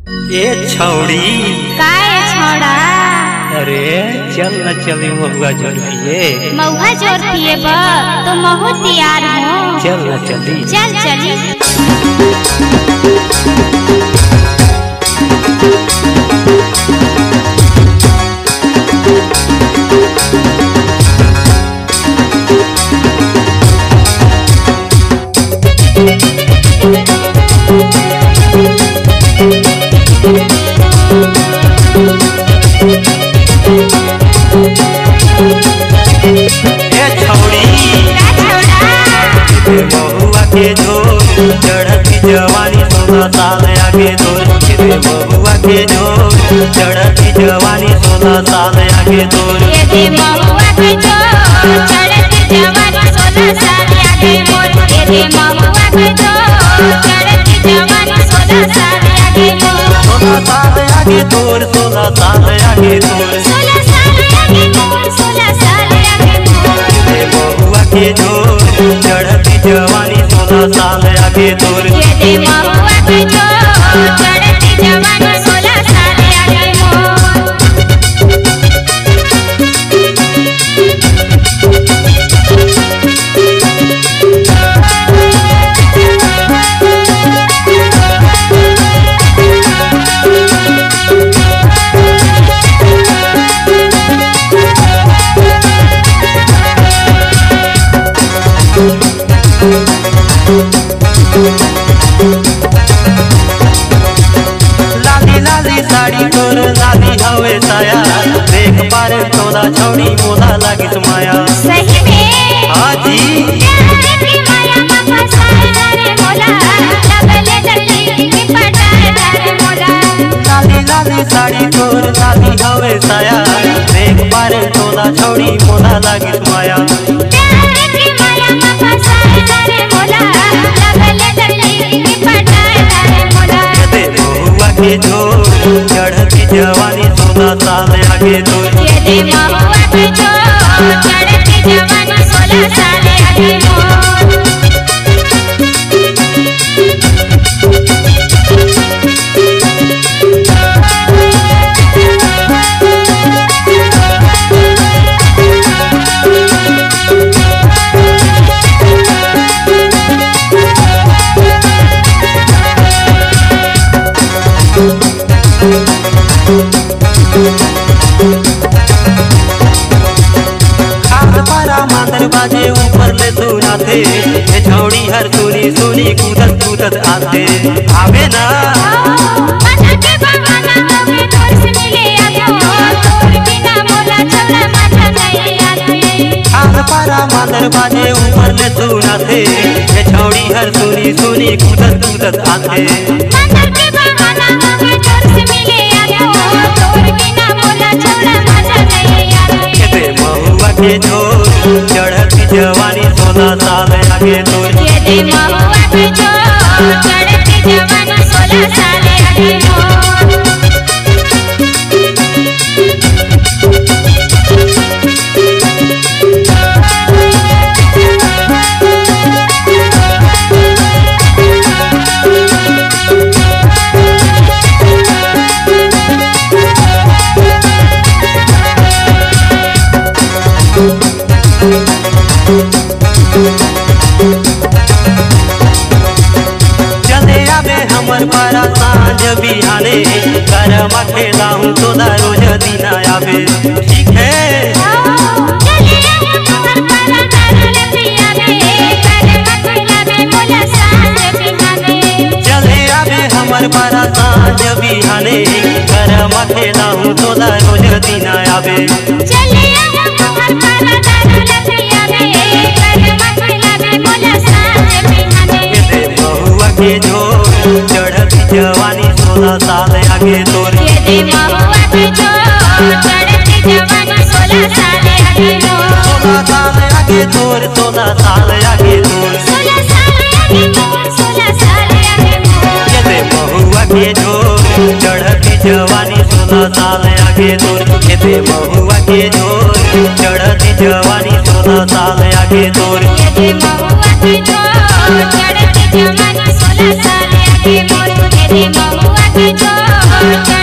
ए छौड़ी काय छोड़ा अरे चल न चली महुआ जोर पिए। महुआ जोर पिए तो महू तैयार हो। चल न चली चल चली महुआ के जोर चढ़ती जवानी 16 साल आगे दूर। महुआ के जोर चढ़ती जवानी 16 साल आगे दूर। महुआ के जोर चढ़ती जवानी 16 साल आगे मोर। महुआ के जोर चढ़ती जवानी 16 साल आगे मोर। 16 साल आगे दूर 16 साल आगे दूर 16 साल आगे मोर 16 साल आगे मोर। महुआ के जोर चढ़ती जवानी 16 साल आगे दूर। महुआ के जोर चढ़ती जवानी 16 साल आगे मोर। लाली लाली साड़ी तोर लाली हवे साया। देख पार तोला छौड़ी मोला लागिस माया। सही में हाँ जी प्यार की माया में फसाए रे मोला। लगले जल्दी की पटाए रे मोला। लाली लाली साड़ी तोर लाली हवे साया। देख पार तोला छौड़ी मोला लागिस माया। प्यार की माया में फसाए रे मोला। लगले जल्दी की पटाए रे मोला। महुआ के जोर चढ़ती जवानी 16 साल आगे दूर। महुआ के जोर चढ़ती जवानी 16 साल आगे मोर। मादर बाजे ऊपर ले सुना थे। ये छौड़ी हर सुनी सुनी कूदत कूदत आते आवे ना। माथा के बहाना हमें तोर से मिले आतो। तोर बिना मोला छोड़ा माथा नहीं आते। खान पारा मादर बाजे ऊपर ले सुना थे। ये छौड़ी हर सुनी सुनी कूदत कूदत आते। माथा के बहाना हमें तोर से मिले आतो। तोर बिना मोला छोड़ा माथा नहीं आते। महुआ के जोर चढ़ती जवानी 16 साल आगे दूर। महुआ के जोर चढ़ती जवानी 16 साल आगे मोर। चले आवे हमर पारा सांझ बिहाने। करमा खेला हूँ तोला रोज दिन आवे। ठीक है चले आवे हमर पारा नारल पिया में। करमा खेला में मोला सांझ बिहाने। चले आवे हमर पारा सांझ बिहाने। करमा खेला हूँ तोला रोज दिन आवे। चले आवे हमर पारा नारल पिया में। करमा खेला में मोला सांझ बिहाने। महुआ के जोर चढ़ती जवानी 16 साल आगे दूर। महुआ के जोर चढ़ती जवानी 16 साल आगे मोर। 16 साल आगे दूर 16 साल आगे दूर 16 साल आगे मोर 16 साल आगे मोर। महुआ के जोर चढ़ती जवानी 16 साल आगे दूर। महुआ के जोर चढ़ती जवानी 16 साल आगे दूर। महुआ के जोर चढ़ती जवानी 16 साल आगे मोर। महुआ के जोर चढ़ती